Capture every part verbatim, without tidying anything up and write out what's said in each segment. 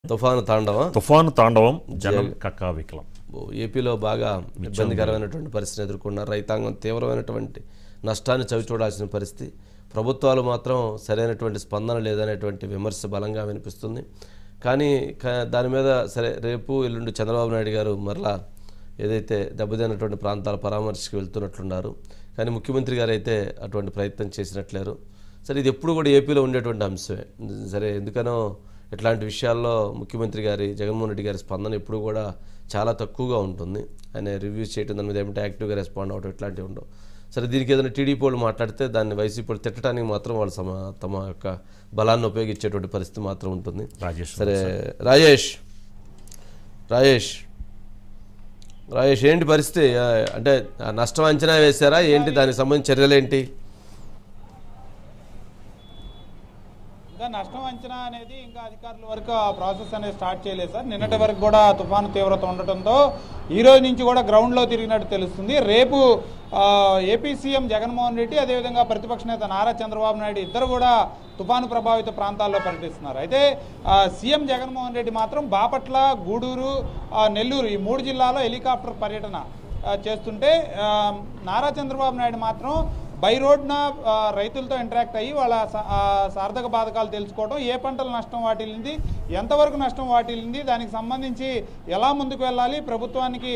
తుఫాను తాండవం తుఫాను తాండవం జనం కక్కావికలం. ఏపీలో బాగా ఇబ్బందికరమైనటువంటి పరిస్థితిని ఎదుర్కొన్నారు. రైతాంగం తీవ్రమైనటువంటి నష్టాన్ని చవిచూడాల్సిన పరిస్థితి. ప్రభుత్వాలు మాత్రం సరైనటువంటి స్పందన లేదనేటువంటి విమర్శ బలంగా వినిపిస్తుంది. కానీ దాని మీద సరే రేపు ఎల్లుండి చంద్రబాబు నాయుడు గారు మరలా ఏదైతే దెబ్బతిన్నటువంటి ప్రాంతాల పరామర్శకు వెళ్తున్నట్లున్నారు. కానీ ముఖ్యమంత్రి గారు అయితే అటువంటి ప్రయత్నం చేసినట్లేరు. సరే ఇది ఎప్పుడు కూడా ఏపీలో ఉండేటువంటి అంశమే. సరే ఎందుకనో ఇట్లాంటి విషయాల్లో ముఖ్యమంత్రి గారి జగన్మోహన్ రెడ్డి గారి స్పందన ఎప్పుడు కూడా చాలా తక్కువగా ఉంటుంది. ఆయన రివ్యూస్ చేయడం దాని మీద ఏమంటే యాక్టివ్గా రెస్పాండ్ అవ్వడం ఇట్లాంటివి ఉండవు. సరే దీనికి ఏదైనా టీడీపీ వాళ్ళు మాట్లాడితే దాన్ని వైసీపీ వాళ్ళు తిట్టడానికి మాత్రం వాళ్ళు సమ తమ యొక్క బలాన్ని ఉపయోగించేటువంటి పరిస్థితి మాత్రం ఉంటుంది. సరే రాజేష్ రాజేష్ రాజేష్ ఏంటి పరిస్థితి? అంటే నష్టం అంచనా వేశారా ఏంటి? దానికి సంబంధించిన చర్యలు ఏంటి? నష్టం అంచనా అనేది ఇంకా అధికారుల వరకు ఆ ప్రాసెస్ అనేది స్టార్ట్ చేయలేదు సార్. నిన్నటి వరకు కూడా తుఫాను తీవ్రత ఉండటంతో ఈ రోజు నుంచి కూడా గ్రౌండ్లో తిరిగినట్టు తెలుస్తుంది. రేపు ఏపీ సీఎం జగన్మోహన్ రెడ్డి అదేవిధంగా ప్రతిపక్ష నేత నారా చంద్రబాబు నాయుడు ఇద్దరు కూడా తుఫాను ప్రభావిత ప్రాంతాల్లో పర్యటిస్తున్నారు. అయితే సీఎం జగన్మోహన్ రెడ్డి మాత్రం బాపట్ల, గూడూరు, నెల్లూరు ఈ మూడు జిల్లాలో హెలికాప్టర్ పర్యటన చేస్తుంటే నారా చంద్రబాబు నాయుడు మాత్రం బై రోడ్న రైతులతో ఇంటరాక్ట్ అయ్యి వాళ్ళ సార్థక బాధకాలు తెలుసుకోవడం, ఏ పంటల నష్టం వాటిల్లింది, ఎంతవరకు నష్టం వాటిల్లింది, దానికి సంబంధించి ఎలా ముందుకు వెళ్ళాలి, ప్రభుత్వానికి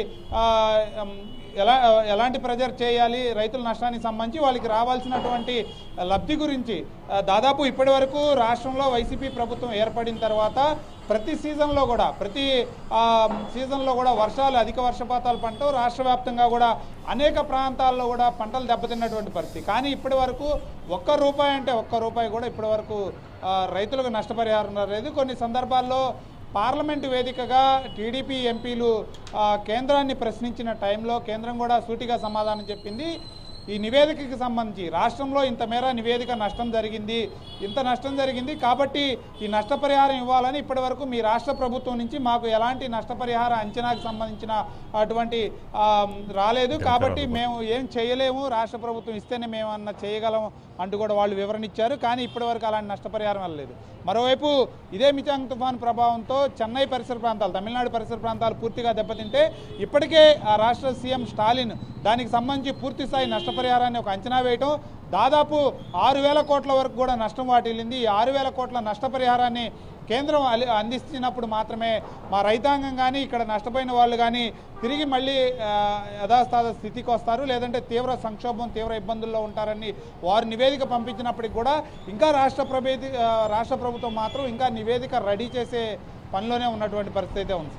ఎలా ఎలాంటి ప్రెజర్ చేయాలి, రైతుల నష్టానికి సంబంధించి వాళ్ళకి రావాల్సినటువంటి లబ్ధి గురించి దాదాపు ఇప్పటి వరకు రాష్ట్రంలో వైసీపీ ప్రభుత్వం ఏర్పడిన తర్వాత ప్రతి సీజన్లో కూడా ప్రతి సీజన్లో కూడా వర్షాలు అధిక వర్షపాతాలు పంటూ రాష్ట్ర వ్యాప్తంగా కూడా అనేక ప్రాంతాల్లో కూడా పంటలు దెబ్బతిన్నటువంటి పరిస్థితి. కానీ ఇప్పటి వరకు ఒక్క రూపాయి అంటే ఒక్క రూపాయి కూడా ఇప్పటి వరకు రైతులకు నష్టపరిహారం లేదు. కొన్ని సందర్భాల్లో పార్లమెంటు వేదికగా టీడీపీ ఎంపీలు కేంద్రాన్ని ప్రశ్నించిన టైంలో కేంద్రం కూడా సూటిగా సమాధానం చెప్పింది. ఈ నివేదికకి సంబంధించి రాష్ట్రంలో ఇంత మేర నివేదిక నష్టం జరిగింది, ఇంత నష్టం జరిగింది కాబట్టి ఈ నష్టపరిహారం ఇవ్వాలని ఇప్పటి వరకు మీ రాష్ట్ర ప్రభుత్వం నుంచి మాకు ఎలాంటి నష్టపరిహార అంచనాకు సంబంధించిన అటువంటి రాలేదు, కాబట్టి మేము ఏం చేయలేము, రాష్ట్ర ప్రభుత్వం ఇస్తేనే మేము అన్న చేయగలం అంటూ కూడా వాళ్ళు వివరణ ఇచ్చారు. కానీ ఇప్పటి వరకు అలాంటి నష్టపరిహారం వెళ్ళలేదు. మరోవైపు ఇదే మిచాంగ్ తుఫాను ప్రభావంతో చెన్నై పరిసర ప్రాంతాలు, తమిళనాడు పరిసర ప్రాంతాలు పూర్తిగా దెబ్బతింటే ఇప్పటికే ఆ రాష్ట్ర సీఎం స్టాలిన్ దానికి సంబంధించి పూర్తి స్థాయి నష్టపరిహారాన్ని ఒక అంచనా వేయటం, దాదాపు ఆరు వేల కోట్ల వరకు కూడా నష్టం వాటిల్లింది. ఈ ఆరు వేల కోట్ల నష్టపరిహారాన్ని కేంద్రం అందిస్తున్నప్పుడు మాత్రమే మా రైతాంగం కానీ ఇక్కడ నష్టపోయిన వాళ్ళు కానీ తిరిగి మళ్ళీ యథాస్థాత స్థితికి వస్తారు, లేదంటే తీవ్ర సంక్షోభం తీవ్ర ఇబ్బందుల్లో ఉంటారని వారు నివేదిక పంపించినప్పటికి కూడా ఇంకా రాష్ట్ర ప్రభుత్వ రాష్ట్ర ప్రభుత్వం మాత్రం ఇంకా నివేదిక రెడీ చేసే పనిలోనే ఉన్నటువంటి పరిస్థితి అయితే ఉంది.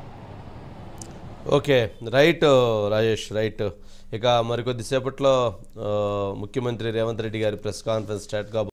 Okay right Rajesh right. ఇక మరికొద్దిసేపట్లో ముఖ్యమంత్రి రేవంత్ రెడ్డి గారి ప్రెస్ కాన్ఫరెన్స్ స్టార్ట్ కాబోతుంది.